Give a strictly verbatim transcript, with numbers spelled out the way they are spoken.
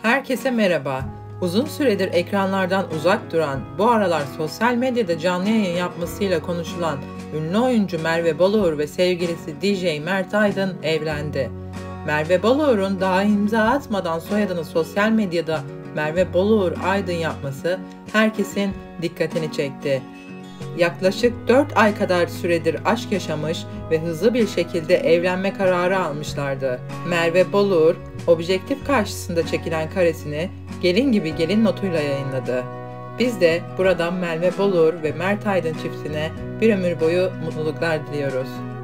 Herkese merhaba. Uzun süredir ekranlardan uzak duran, bu aralar sosyal medyada canlı yayın yapmasıyla konuşulan ünlü oyuncu Merve Boluğur ve sevgilisi D J Mert Aydın evlendi. Merve Boluğur'un daha imza atmadan soyadını sosyal medyada Merve Boluğur Aydın yapması herkesin dikkatini çekti. Yaklaşık dört ay kadar süredir aşk yaşamış ve hızlı bir şekilde evlenme kararı almışlardı. Merve Boluğur, objektif karşısında çekilen karesini gelin gibi gelin notuyla yayınladı. Biz de buradan Merve Boluğur ve Mert Aydın çiftine bir ömür boyu mutluluklar diliyoruz.